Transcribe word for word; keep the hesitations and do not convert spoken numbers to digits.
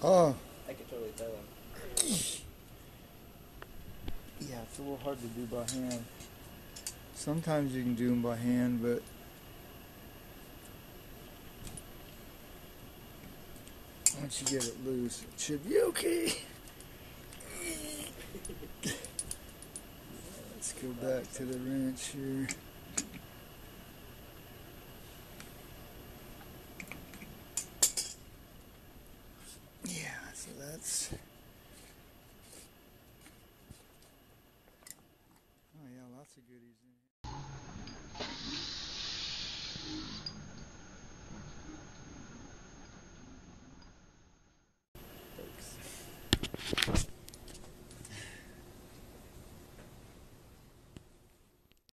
Oh. I could totally tell him. Yeah, it's a little hard to do by hand. Sometimes you can do them by hand, but once you get it loose, it should be okay. Let's go back to the wrench here. Yeah, so that's... Oh yeah, lots of goodies in here.